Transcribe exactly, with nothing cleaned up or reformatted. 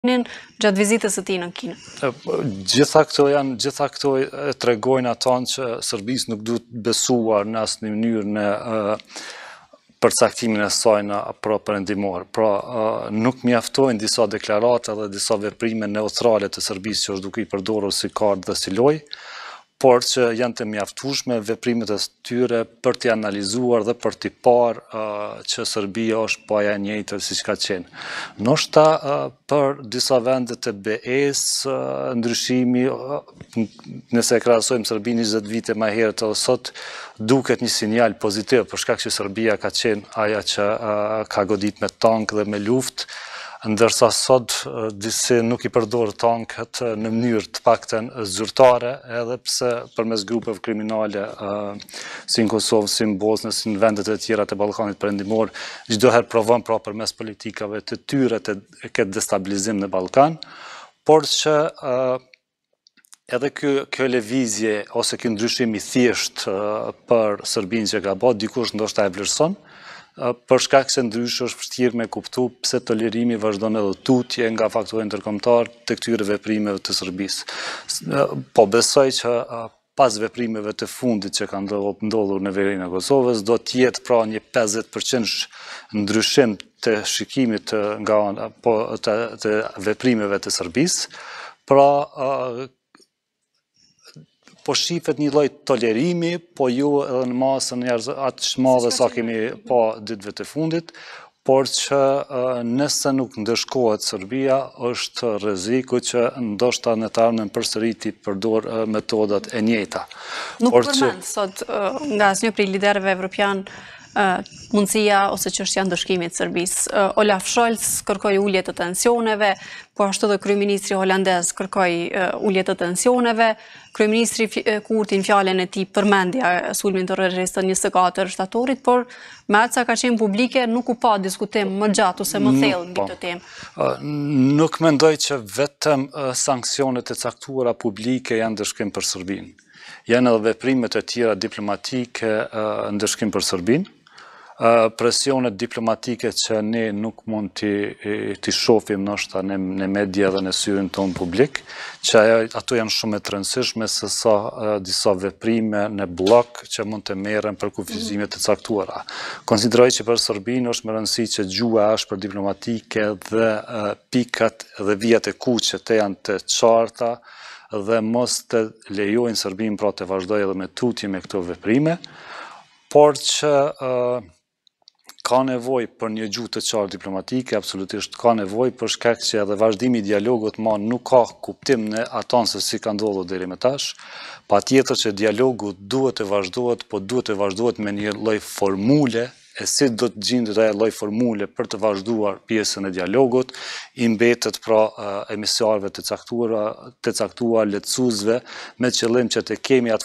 gjatë vizitës së tij në Kinë. Gjitha këto janë, gjitha këto tregojnë aton që Serbisë nuk duhet besuar në asnjë mënyrë në përcaktimin e saj në pra perëndimor. Pra nuk mjaftojnë disa deklarata dhe disa veprime neutrale të Serbisë që është duke i përdorur si kart dhe si lojë, por që janë të mjaftueshme veprimet e tyre për t'i analizuar dhe për t'i parë uh, që Serbia është po ajo e njëjtër siç ka qenë. Ndoshta uh, për disa vende të be es uh, ndryshimi, uh, nëse e krahasojmë Serbinë njëzet vite më herët edhe sot, duket një sinjal pozitiv për shkak që Serbia ka qenë ajo që uh, ka godit me tank dhe me luftë, ndërsa sot disi nuk i përdor tankët në mënyrë të paktën zyrtare, edhe pse përmes grupeve kriminale si në Kosovë, si në Bosnë, si në vendet e tjera të Ballkanit Perëndimor, çdo herë provon pra përmes politikave të tyre të këtë destabilizim në Ballkan, por që edhe kjo, kjo lëvizje ose ky ndryshim i thjesht për Serbinë që ka bërë, dikush ndoshta e vlerëson, për shkak se ndryshe është vështirë me kuptu pse tolerimi vazhdon edhe tutje nga faktorët ndërkombëtar të këtyre veprimeve të Serbisë. Po besoj që pas veprimeve të fundit që kanë ndodhur në verinë e Kosovës, do të jetë pra një pesëdhjetë përqind ndryshim të shikimit nga po të, të veprimeve të Serbisë. Pra po shifet një lloj tolerimi, po jo edhe në masën atë shmadhe sa kemi pa ditëve të fundit, por që nëse nuk ndëshkohet Serbia, është rreziku që ndoshta në të ardhmen përsëri të përdor metodat e njëjta. Nuk përmend sot nga asnjë prej liderëve evropian mundësia ose çështja ndëshkimit të Serbisë. Olaf Scholz kërkoi ulje të tensioneve, po ashtu edhe kryeministri holandez kërkoi ulje të tensioneve. Kryeministri Kurti në fjalën e tij përmendi sulmin terrorist të njëzet e katër shtatorit, por me atë sa ka qenë publike nuk u pa diskutim më gjatë ose më thellë mbi këtë temë. Nuk mendoj që vetëm sanksionet e caktuara publike janë ndëshkim për Serbinë. Janë edhe veprimet e tjera diplomatike ndëshkim për Serbinë. Presionet diplomatike që ne nuk mund t'i shohim ndoshta në media dhe në syrin tonë publik, që ato janë shumë të rëndësishme se sa disa veprime në blok që mund të merren për kufizime të caktuara. Konsideroj që për Serbinë është më rëndësi që gjuha është për diplomatike dhe pikat dhe vijat e kuqe të janë të qarta dhe mos të lejojnë Serbinë pra të vazhdojë edhe me tutje me këto veprime, por që ka nevoj për një gjuhë të qartë diplomatike, absolutisht ka nevoj për shkak që edhe vazhdimi i dialogut ma nuk ka kuptim në aton se si ka ndodhur deri më tash. Patjetër që dialogu duhet të vazhdohet, po duhet të vazhdohet me një lloj formule, e si do të gjendet ajo lloj formule për të vazhduar pjesën e dialogut, i mbetet pra emisionarëve të caktuara, të caktuar lehtësuesve me qëllim që të kemi atë